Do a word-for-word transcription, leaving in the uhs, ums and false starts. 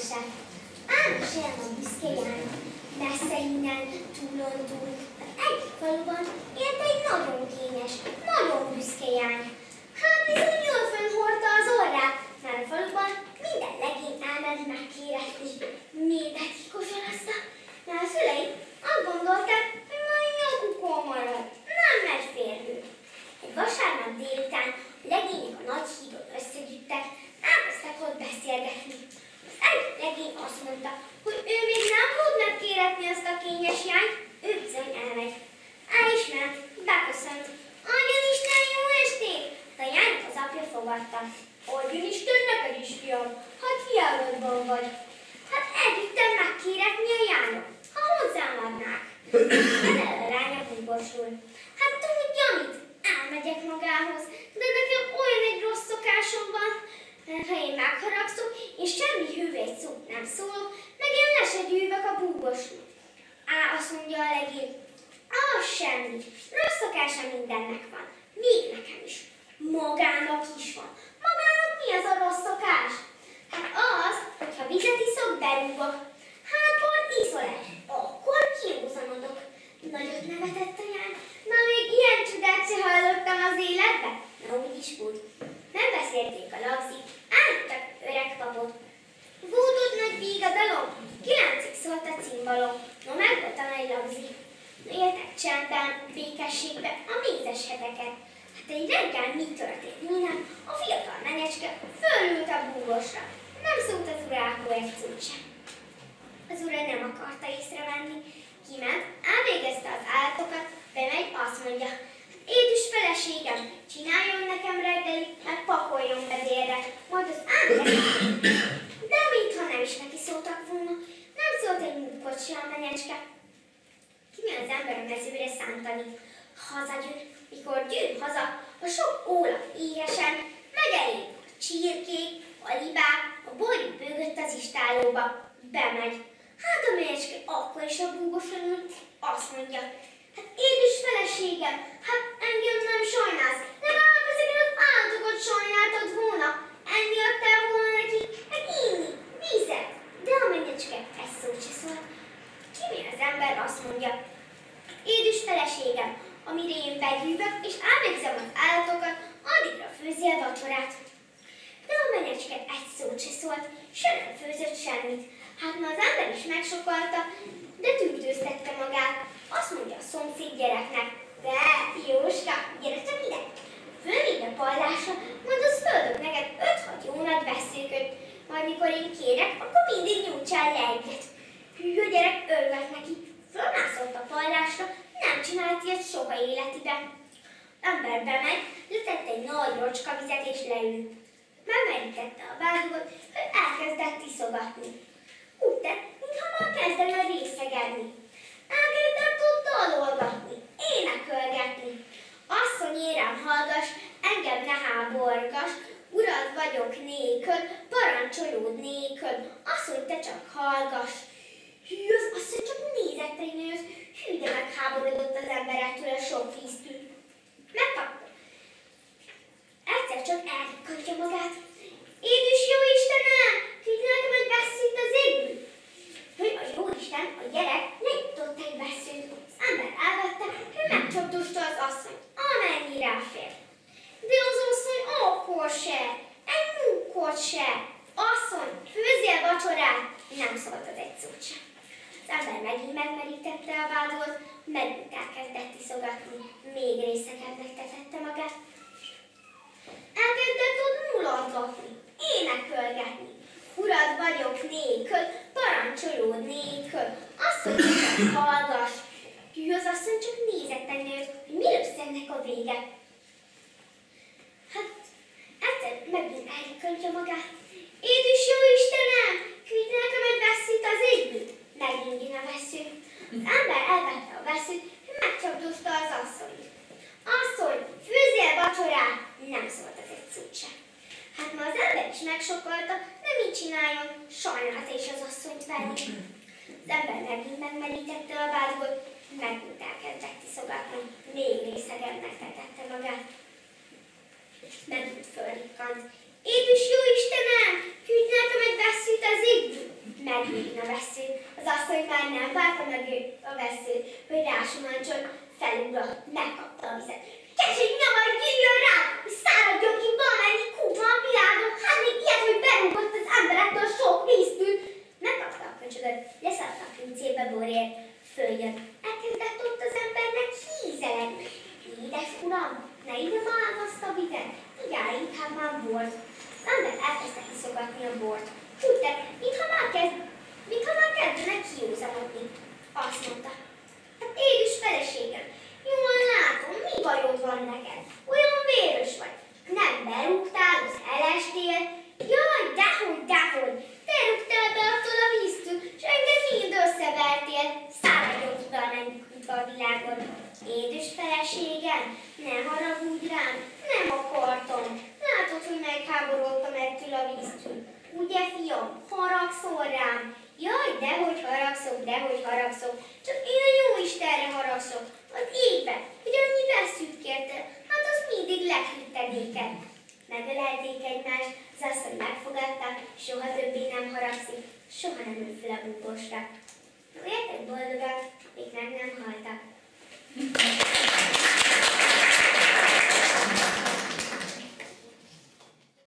mese. Elmesélem a büszke János, messze innen, túlon túl. Az egyik faluban élt egy nagyon kényes, nagyon büszke jány. Hát bizony jól fönhordta az orrát, mert a faluban minden legény elment megkéretni. Médet kikosarazta, mert a szülei azt gondolták, hogy majd nyakukon marad, nem megy férjű. Egy vasárnap délután a legények a nagy hídon összegyűjtek, elkezdtek ott beszélgetni. Az egyik legény azt mondta, hogy ő még nem fog megkéretni azt a kényes jányt, ő bizony elmegy. El is ment, beköszönt. Adjon Isten jó estét! A jányt az apja fogadta. Adjon Isten neked is, fiam, hát hiárodban vagy. Hát együtten megkéretni a jányot, ha hozzám adnák. Fele a lánya búbosul. Hát tudja mit? Elmegyek magához, de nekem olyan egy rossz szokásom van, ha én megharagszom, és semmi hűvés szót nem szólok, meg én le se gyűjvök a búbosról. Á, azt mondja a legény, az semmi, rossz szokása mindennek van, még nekem is. Magának is van. Magának mi az a rossz szokás? Hát az, hogyha vizet iszok, berúgok. Hát pont iszol-e? Akkor kiúzanodok. Nagyot nevetett a jány. Na még ilyen csodát se hallottam az életben. Na úgy is volt. Nem beszélték a lagzik, állítottak öreg papot. Vúdott nagy vígadalom, kilencig szólt a cimbalom. No megvolt a nagy lagzik. No éltek csendben, békességben a mézes heteket. Hát egy reggel mi történt minden, a fiatal menyecske fölült a búvosra. Nem szólt az urából egy szót sem. Az ura nem akarta észrevenni. Kiment, elvégezte az állatokat, bemegy, azt mondja, édes feleségem, csináljon nekem reggelit, meg pakoljon be délre, majd az ámber. De mintha nem is neki szóltak volna, nem szólt egy munkot se a menyecske. Kimegy az ember a mezőre szántani. Hazagyűr, mikor gyűr haza, a sok ólak éhesen, megelik a csirkék, a libák, a borjú bőgött az istállóba, bemegy. Hát a menyecske akkor is a búgoson ül, azt mondja, hát édes feleségem, hát engem nem sajnálsz, de már ezeket az állatokat sajnáltad volna, enni adtál volna neki, meg inni, vízet. De a menyecske egy szót se szólt. Kimér az ember, azt mondja, édes feleségem, amire én begyűvök és elvégzem az állatokat, addigra főzi a vacsorát. De a menyecske egy szót se szólt, se nem főzött semmit. Hát ma az ember is megsokalta, de tűrtőztette magát. Azt mondja a szomszéd gyereknek, de Jóska, gyere csak ide! Fölmegy a padlásra, majd az földök neked öt-hat jó nagy veszőköt. Majd mikor én kérek, akkor mindig nyújtsál le egyet. Hű, a gyerek örvelt neki, fölmászott a padlásra, nem csinált ilyet soha életiben. Ember bemegy, letett egy nagy rocska vizet és leült. Megmerítette a vádogot, hogy elkezdett iszogatni. Úgy tett, mintha már kezdene részegedni. Elkezdett ott dalolgatni, énekelgetni. Asszony, érem, hallgass, engem ne háborgass, urad vagyok nélkül, parancsolód nélkül, asszony, te csak hallgass. Hű, az asszony csak nézett egy nőhöz, hű, de megháborodott az ember ettől a sok víztől. Megkapta. Egyszer csak elrikkantja magát. Édes jó Istenem, küldj nekem egy vesszőt az égből. Hogy a jó Isten, a gyerek lejutott egy vesszőt. Az ember elvette, hogy megcsapdosta az asszony, amennyi ráfér. De az asszony akkor se, egy munkot se. Asszony, főzzél vacsorát, nem szólt az egy szót sem. Az ember megint megmerítette a vádot, megint elkezdett iszogatni, még részegebbnek tetette magát. Elkezdett ott mulatgatni, énekelgetni. Urad vagyok nélkül, parancsolód nélkül, asszony, csak hallgass. Hű, az asszony csak nézett engem, hogy mi lesz ennek a vége. Hát, egyszer megint elrikkantja magát. Édes jó Istenem, küldj nekem egy vesszőt az égből. Megint jön a vessző. Az ember elvette a vesszőt, hogy megcsapdosta az asszonyt. Asszony, főzzél vacsorát! Nem szólt az egy szót sem. Hát ma az ember is megsokalta, de mit csináljon? Sajnálta is az asszonyt venni. Az ember megint megmerítette a vádból, megint elkezdett iszogatni, még részegebbnek tetette magát. Megint fölrikkant. Édes jó Istenem, küldj nekem egy vesszőt az égből! hogy rásumancson, felugrott, megkapta a vizet. Kecseg, ne majd jöjjön rá, hogy száradjon ki valamennyi kupa a világon, hát még ilyet, hogy berúgott az emberektől sok víztől. Megkapta a köcsögöt, leszállt a pincébe borért, följött. Elkezdett ott az embernek hízelegni. Édes uram, ne igyom már azt a vizet, igyál inkább már bort. Az ember elkezdte hiszogatni a bort. Úgy tett, mintha már kezd, mintha már kezdenek kiúzamodni. Azt mondta, hát édes feleségem, jól látom, mi bajod van neked? Olyan vérös vagy. Nem berúgtál, az elestél. Jaj, dehogy, dehogy, te rúgtál be attól a víztől, s engem mind összevertél. Száradjon ki valamennyi kupa a világon. Édes feleségem, ne haragudj rám, nem akartam. Látod, hogy megháborodtam ettől a víztől. Ugye, fiam, haragszol rám? Jaj, dehogy haragszok, dehogy haragszok. Csak én a jó Istenre haragszok. Az égbe, hogy annyi veszőt kérte, hát az mindig lekhűtte néked. Megölelték egymást, az asszony megfogadta, soha többé nem haragszik, soha nem ül fel a búbosra. Éltek boldogan, még meg nem haltak.